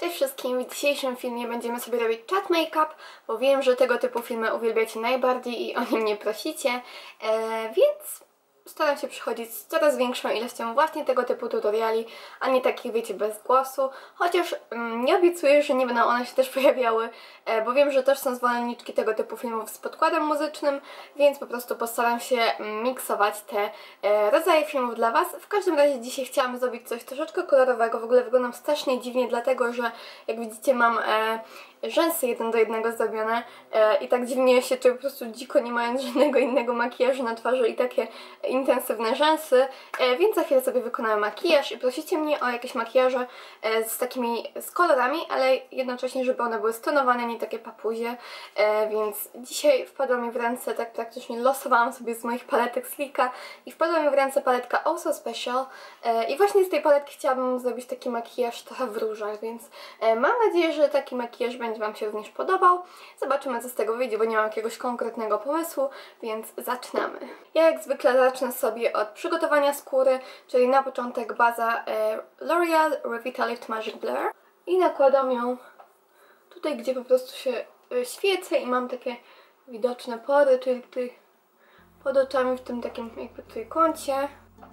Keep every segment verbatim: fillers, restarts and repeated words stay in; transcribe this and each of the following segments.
Cześć wszystkim, w dzisiejszym filmie będziemy sobie robić chat make-up, bo wiem, że tego typu filmy uwielbiacie najbardziej i o nie mnie prosicie, e, więc staram się przychodzić z coraz większą ilością właśnie tego typu tutoriali, a nie takich, wiecie, bez głosu, chociaż mm, nie obiecuję, że nie będą one się też pojawiały, e, bo wiem, że też są zwolenniczki tego typu filmów z podkładem muzycznym, więc po prostu postaram się miksować te e, rodzaje filmów dla Was. W każdym razie dzisiaj chciałam zrobić coś troszeczkę kolorowego, w ogóle wyglądam strasznie dziwnie, dlatego że jak widzicie mam e, rzęsy jeden do jednego zrobione e, i tak dziwnie się czuję po prostu dziko, nie mając żadnego innego makijażu na twarzy i takie intensywne rzęsy, e, więc za chwilę sobie wykonamy makijaż i prosicie mnie o jakieś makijaże e, z takimi, z kolorami, ale jednocześnie, żeby one były stonowane, nie takie papuzie, e, więc dzisiaj wpadła mi w ręce, tak praktycznie losowałam sobie z moich paletek Sleeka i wpadła mi w ręce paletka Also Special e, i właśnie z tej paletki chciałabym zrobić taki makijaż trochę w różach, więc e, mam nadzieję, że taki makijaż będzie Wam się również podobał. Zobaczymy, co z tego wyjdzie, bo nie mam jakiegoś konkretnego pomysłu, więc zaczynamy. Ja jak zwykle zacznę sobie od przygotowania skóry, czyli na początek baza e, L'Oreal Revitalift Magic Blur i nakładam ją tutaj, gdzie po prostu się e, świecę i mam takie widoczne pory, czyli tutaj pod oczami w tym takim jakby trójkącie,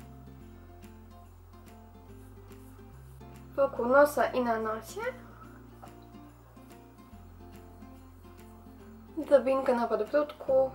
wokół nosa i na nosie. Drobinkę na podbródku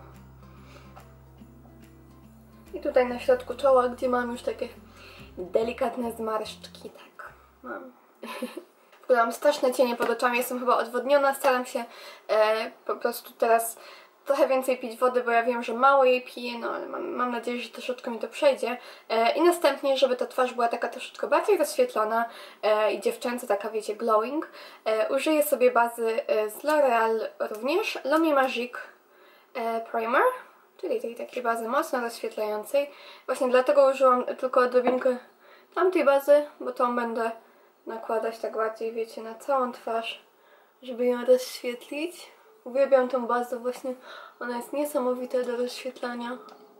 i tutaj na środku czoła, gdzie mam już takie delikatne zmarszczki, tak mam. W ogóle mam straszne cienie pod oczami, jestem chyba odwodniona, staram się e, po prostu teraz trochę więcej pić wody, bo ja wiem, że mało jej piję, no ale mam, mam nadzieję, że troszeczkę mi to przejdzie. E, I następnie, żeby ta twarz była taka troszeczkę bardziej rozświetlona e, i dziewczęca, taka wiecie, glowing, e, użyję sobie bazy e, z L'Oreal również, L'Homme Magique e, Primer, czyli tej takiej bazy mocno rozświetlającej. Właśnie dlatego użyłam tylko odrobinkę tamtej bazy, bo tą będę nakładać tak bardziej, wiecie, na całą twarz, żeby ją rozświetlić. Uwielbiam tą bazę, właśnie ona jest niesamowita do rozświetlania.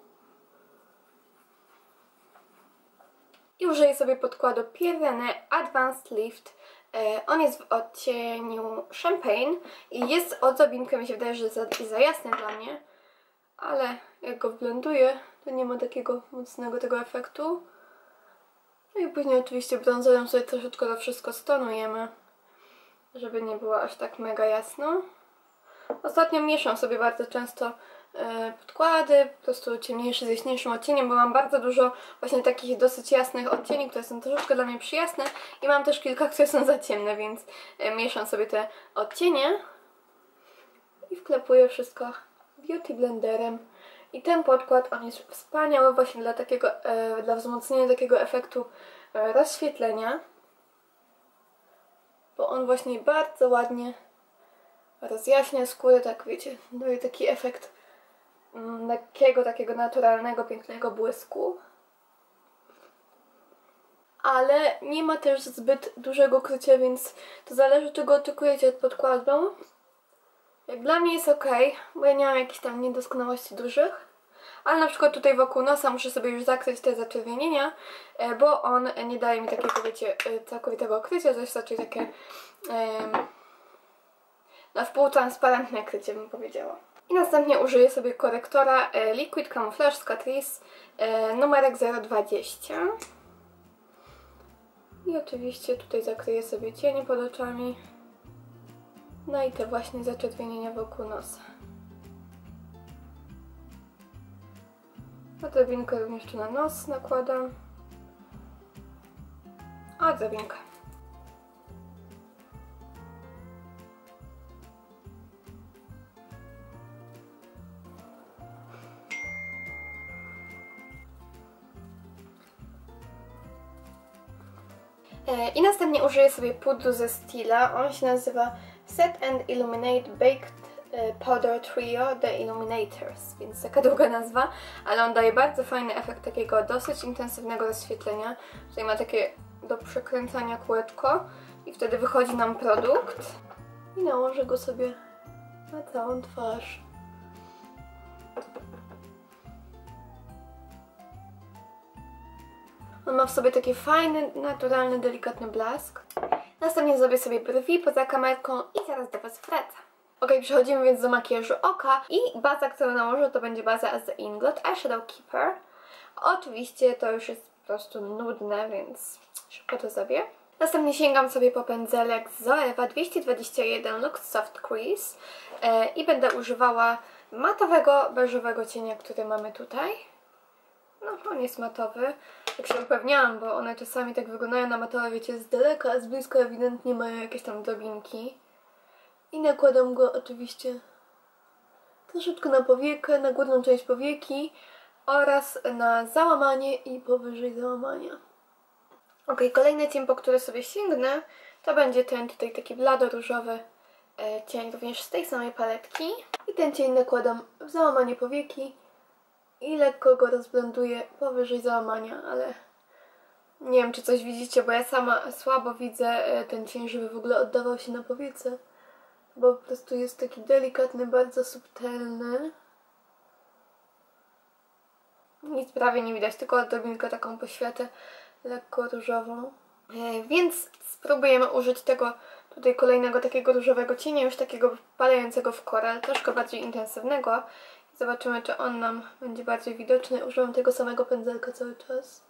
I użyję sobie podkładu Pierrenne Advanced Lift. On jest w odcieniu Champagne i jest odrobinkę, mi się wydaje, że za, za jasny dla mnie, ale jak go wblenduję, to nie ma takiego mocnego tego efektu. No i później oczywiście brązerem sobie troszeczkę to wszystko stonujemy, żeby nie było aż tak mega jasno. Ostatnio mieszam sobie bardzo często e, podkłady, po prostu ciemniejszy z jaśniejszym odcieniem, bo mam bardzo dużo właśnie takich dosyć jasnych odcieni, które są troszeczkę dla mnie przyjasne i mam też kilka, które są za ciemne, więc e, mieszam sobie te odcienie i wklepuję wszystko beauty blenderem. I ten podkład, on jest wspaniały właśnie dla takiego, e, dla wzmocnienia takiego efektu e, rozświetlenia, bo on właśnie bardzo ładnie rozjaśnia skórę, tak wiecie, daje taki efekt mm, takiego, takiego naturalnego, pięknego błysku. Ale nie ma też zbyt dużego krycia, więc to zależy, czego oczekujecie od podkładu. Jak dla mnie jest ok, bo ja nie mam jakichś tam niedoskonałości dużych. Ale na przykład tutaj wokół nosa muszę sobie już zakryć te zaczerwienienia, bo on nie daje mi takiego, wiecie, całkowitego krycia, to jest raczej takie um, na wpół transparentne krycie, bym powiedziała. I następnie użyję sobie korektora e, Liquid Camouflage z Catrice e, numerek zero dwadzieścia. I oczywiście tutaj zakryję sobie cienie pod oczami. No i te właśnie zaczerwienienia wokół nosa. Odrobinkę również tu na nos nakładam. Odrobinkę. I następnie użyję sobie pudru ze Stila. On się nazywa Set and Illuminate Baked Powder Trio The Illuminators, więc taka długa nazwa, ale on daje bardzo fajny efekt takiego dosyć intensywnego rozświetlenia. Tutaj ma takie do przekręcania kółeczko i wtedy wychodzi nam produkt. I nałożę go sobie na całą twarz. On ma w sobie taki fajny, naturalny, delikatny blask. Następnie zrobię sobie brwi poza kamerką i zaraz do Was wracam. Ok, przechodzimy więc do makijażu oka i baza, którą nałożę, to będzie baza z The Inglot Eyeshadow Keeper. Oczywiście to już jest po prostu nudne, więc szybko to zrobię. Następnie sięgam sobie po pędzelek z Zoeva dwieście dwadzieścia jeden Luxe Soft Crease e, i będę używała matowego, beżowego cienia, który mamy tutaj. No, on jest matowy, jak się upewniałam, bo one czasami tak wyglądają na matowe, wiecie, z daleka, a z bliska ewidentnie mają jakieś tam drobinki. I nakładam go oczywiście troszeczkę na powiekę, na górną część powieki oraz na załamanie i powyżej załamania. Ok, kolejny cień, po który sobie sięgnę, to będzie ten tutaj taki blado-różowy e, cień, również z tej samej paletki. I ten cień nakładam w załamanie powieki i lekko go rozblenduję powyżej załamania, ale nie wiem, czy coś widzicie, bo ja sama słabo widzę e, ten cień, żeby w ogóle oddawał się na powiece, bo po prostu jest taki delikatny, bardzo subtelny. Nic prawie nie widać, tylko odrobinkę taką poświatę lekko różową. E, więc spróbujemy użyć tego tutaj kolejnego takiego różowego cienia, już takiego padającego w koral, troszkę bardziej intensywnego. Zobaczymy, czy on nam będzie bardziej widoczny. Używam tego samego pędzelka cały czas.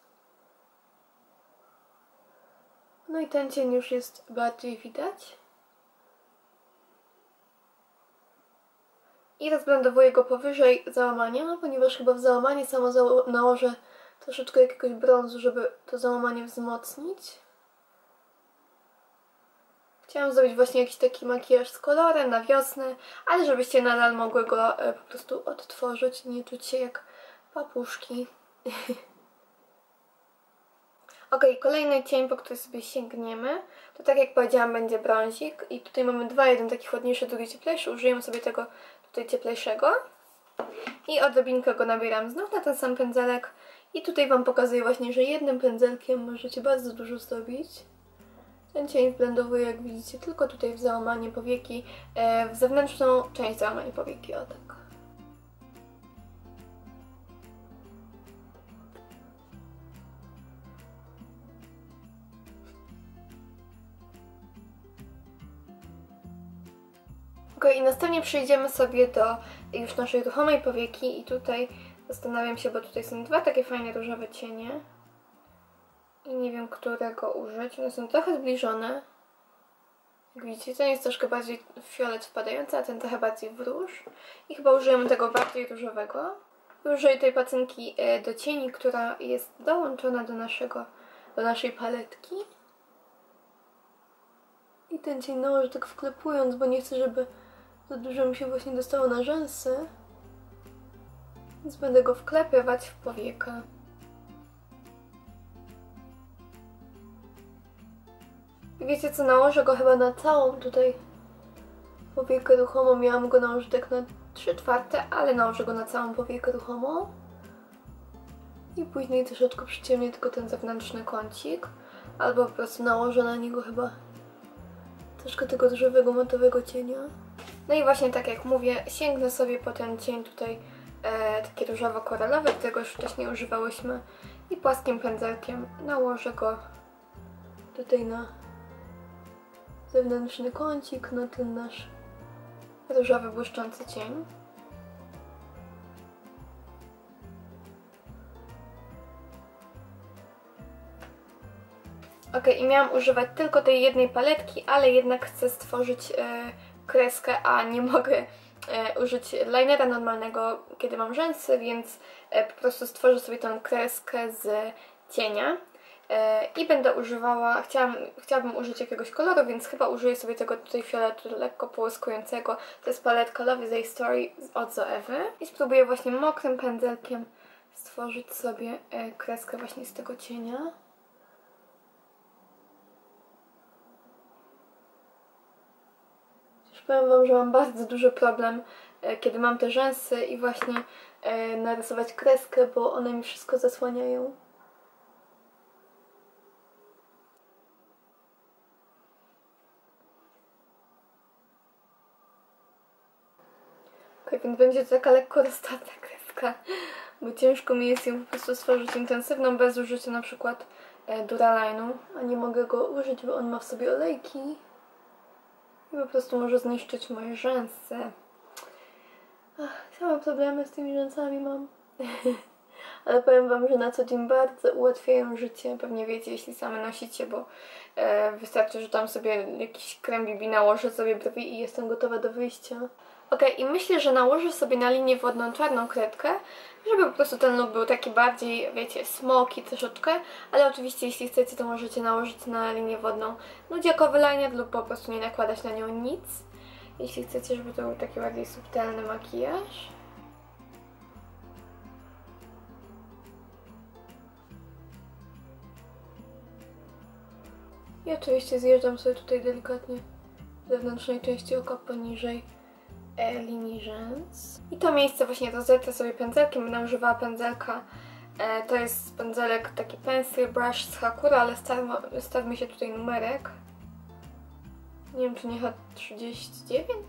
No i ten cień już jest bardziej widać. I rozblendowuję go powyżej załamania, ponieważ chyba w załamanie samo nałożę troszeczkę jakiegoś brązu, żeby to załamanie wzmocnić. Chciałam zrobić właśnie jakiś taki makijaż z kolorem na wiosnę, ale żebyście nadal mogły go e, po prostu odtworzyć, nie czuć się jak papuszki. Ok, kolejny cień, po który sobie sięgniemy, to tak jak powiedziałam, będzie brązik. I tutaj mamy dwa, jeden taki chłodniejszy, drugi cieplejszy. Użyjemy sobie tego tutaj cieplejszego. I odrobinkę go nabieram znów na ten sam pędzelek. I tutaj Wam pokazuję właśnie, że jednym pędzelkiem możecie bardzo dużo zrobić. Ten cień wblendowuję, jak widzicie, tylko tutaj w załamanie powieki, e, w zewnętrzną część załamania powieki, o tak. Ok, i następnie przejdziemy sobie do już naszej ruchomej powieki i tutaj zastanawiam się, bo tutaj są dwa takie fajne różowe cienie. I nie wiem, którego użyć. One są trochę zbliżone. Jak widzicie, ten jest troszkę bardziej w fiolet wpadający, a ten trochę bardziej w róż. I chyba użyjemy tego bardziej różowego. Użyję tej pacynki do cieni, która jest dołączona do, naszego, do naszej paletki. I ten cień nałożę tak wklepując, bo nie chcę, żeby za dużo mi się właśnie dostało na rzęsy. Więc będę go wklepywać w powiekę. I wiecie co, nałożę go chyba na całą tutaj powiekę ruchomą. Miałam go nałożyć tak na trzy czwarte, ale nałożę go na całą powiekę ruchomą. I później troszeczkę przyciemnię tylko ten zewnętrzny kącik. Albo po prostu nałożę na niego chyba troszkę tego różowego, matowego cienia. No i właśnie tak jak mówię, sięgnę sobie po ten cień tutaj e, taki różowo-koralowy, którego już wcześniej używałyśmy. I płaskim pędzelkiem nałożę go tutaj na zewnętrzny kącik, na ten nasz różowy, błyszczący cień. Ok, i miałam używać tylko tej jednej paletki, ale jednak chcę stworzyć e, kreskę, a nie mogę e, użyć linera normalnego, kiedy mam rzęsy, więc e, po prostu stworzę sobie tą kreskę z cienia. I będę używała, chciałam, chciałabym użyć jakiegoś koloru, więc chyba użyję sobie tego tutaj fioletu lekko połyskującego. To jest paletka Love is a Story od Zoevy. I spróbuję właśnie mokrym pędzelkiem stworzyć sobie kreskę właśnie z tego cienia. Już powiem Wam, że mam bardzo duży problem, kiedy mam te rzęsy i właśnie narysować kreskę, bo one mi wszystko zasłaniają. Więc będzie to taka lekko roztarta kreska, bo ciężko mi jest ją po prostu stworzyć intensywną bez użycia na przykład e, Duraline'u, a nie mogę go użyć, bo on ma w sobie olejki i po prostu może zniszczyć moje rzęsy. Ach, same problemy z tymi rzęsami mam. Ale powiem wam, że na co dzień bardzo ułatwiają życie. Pewnie wiecie, jeśli same nosicie, bo e, wystarczy, że tam sobie jakiś krem B B nałożę sobie brwi i jestem gotowa do wyjścia. Ok, i myślę, że nałożę sobie na linię wodną czarną kredkę, żeby po prostu ten look był taki bardziej, wiecie, smoky troszeczkę, ale oczywiście jeśli chcecie, to możecie nałożyć na linię wodną nudziakowy liner lub po prostu nie nakładać na nią nic. Jeśli chcecie, żeby to był taki bardziej subtelny makijaż. I oczywiście zjeżdżam sobie tutaj delikatnie w zewnętrznej części oka poniżej e, linii rzęs. I to miejsce właśnie rozetrę sobie pędzelkiem. Będę używała pędzelka. E, to jest pędzelek taki pencil brush z Hakura, ale stawmy mi się tutaj numerek. Nie wiem, czy nie H trzydzieści dziewięć?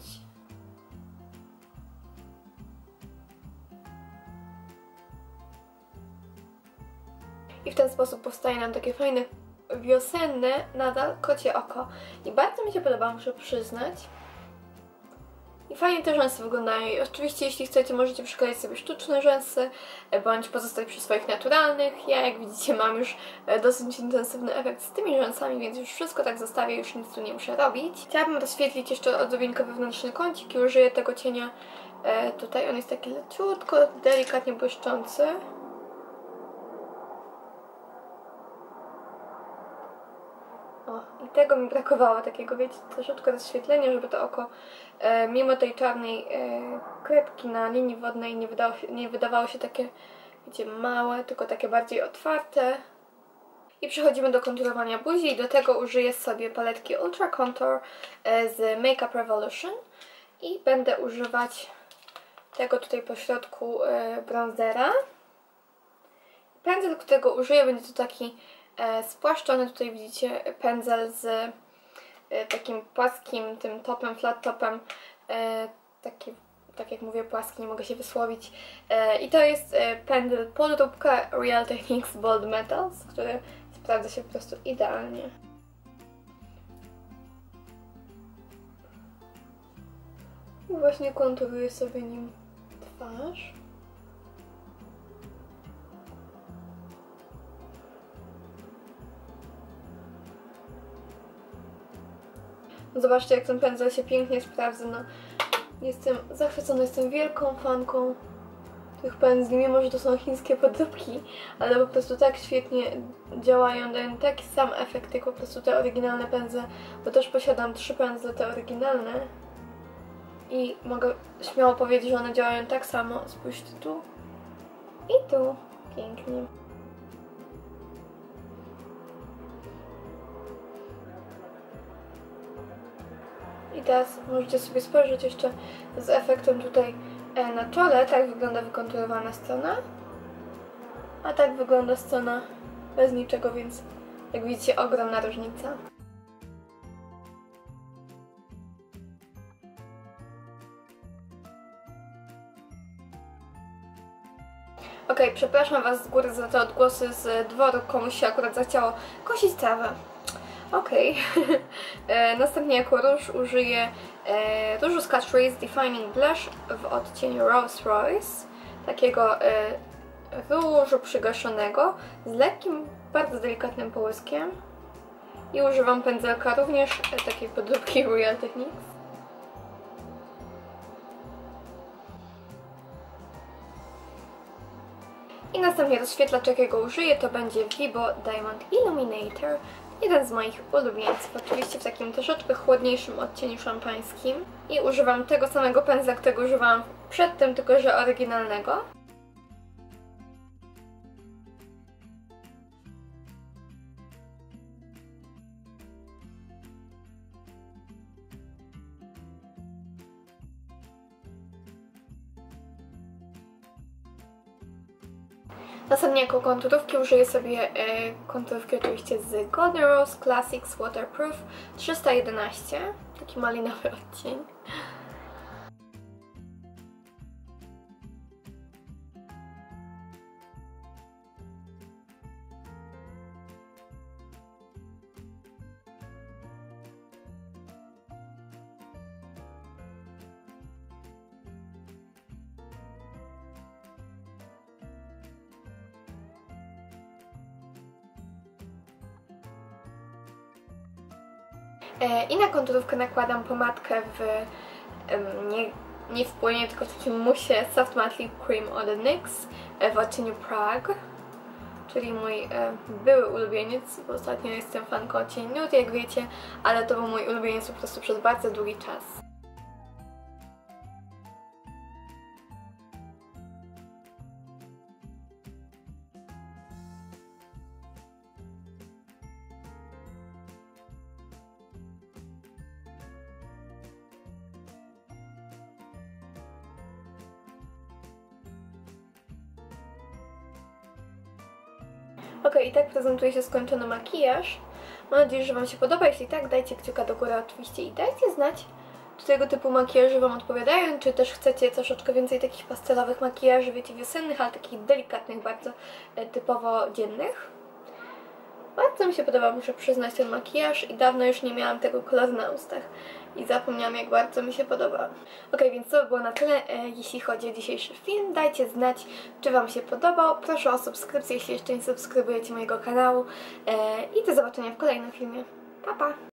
I w ten sposób powstaje nam takie fajne, wiosenne, nadal kocie oko. I bardzo mi się podoba, muszę przyznać. I fajnie te rzęsy wyglądają. I oczywiście, jeśli chcecie, możecie przykleić sobie sztuczne rzęsy, bądź pozostać przy swoich naturalnych. Ja, jak widzicie, mam już dosyć intensywny efekt z tymi rzęsami, więc już wszystko tak zostawię, już nic tu nie muszę robić. Chciałabym rozświetlić jeszcze odrobinkę wewnętrzny kącik i użyję tego cienia tutaj. On jest taki leciutko, delikatnie błyszczący. O, i tego mi brakowało, takiego, wiecie, troszeczkę rozświetlenia, żeby to oko e, mimo tej czarnej e, kredki na linii wodnej nie wydało, się, nie wydawało się takie, wiecie, małe, tylko takie bardziej otwarte. I przechodzimy do konturowania buzi i do tego użyję sobie paletki Ultra Contour e, z Makeup Revolution i będę używać tego tutaj pośrodku e, bronzera. Pędzel, którego użyję, będzie to taki e, spłaszczony, tutaj widzicie pędzel z e, takim płaskim tym topem, flat topem, e, taki, tak jak mówię, płaski, nie mogę się wysłowić. E, I to jest e, pędzel podróbka Real Techniques Bold Metals, który sprawdza się po prostu idealnie. I właśnie konturuję sobie nim twarz. Zobaczcie, jak ten pędzel się pięknie sprawdza. No, jestem zachwycona, jestem wielką fanką tych pędzli, mimo że to są chińskie podróbki, ale po prostu tak świetnie działają, dają taki sam efekt jak po prostu te oryginalne pędzle, bo też posiadam trzy pędzle, te oryginalne i mogę śmiało powiedzieć, że one działają tak samo. Spójrzcie tu i tu. Pięknie. I teraz możecie sobie spojrzeć jeszcze z efektem tutaj na czole. Tak wygląda wykonturowana strona. A tak wygląda strona bez niczego, więc jak widzicie, ogromna różnica. Ok, przepraszam Was z góry za te odgłosy z dworu. Komuś się akurat zachciało kosić trawę. Okej. Okay. Następnie jako róż użyję e, różu z Catrice Defining Blush w odcieniu Rose Royce. Takiego e, różu przygaszonego z lekkim, bardzo delikatnym połyskiem. I używam pędzelka również e, takiej podróbki Real Techniques. I następnie rozświetlacz, jakiego użyję, to będzie Vibo Diamond Illuminator. Jeden z moich ulubieńców, oczywiście w takim troszeczkę chłodniejszym odcieniu szampańskim. I używam tego samego pędzla, którego używałam przedtem, tylko że oryginalnego. Następnie jako konturówki użyję sobie e, konturówki oczywiście z Golden Rose Classics Waterproof trzysta jedenaście, taki malinowy odcień. E, I na konturówkę nakładam pomadkę w em, nie, nie w płynie, tylko w takim musie Soft Matte Lip Cream od N Y X e, w odcieniu Prague, czyli mój e, były ulubieniec, bo ostatnio jestem fanką odcieni Nude, jak wiecie, ale to był mój ulubieniec po prostu przez bardzo długi czas. Ok, i tak prezentuje się skończony makijaż. Mam nadzieję, że Wam się podoba. Jeśli tak, dajcie kciuka do góry oczywiście i dajcie znać, czy tego typu makijaże Wam odpowiadają, czy też chcecie troszeczkę więcej takich pastelowych makijaży, wiecie, wiosennych, ale takich delikatnych, bardzo e, typowo dziennych. Bardzo mi się podoba, muszę przyznać, ten makijaż i dawno już nie miałam tego koloru na ustach i zapomniałam, jak bardzo mi się podoba. Ok, więc to by było na tyle, e, jeśli chodzi o dzisiejszy film. Dajcie znać, czy Wam się podobał. Proszę o subskrypcję, jeśli jeszcze nie subskrybujecie mojego kanału e, i do zobaczenia w kolejnym filmie. Pa, pa!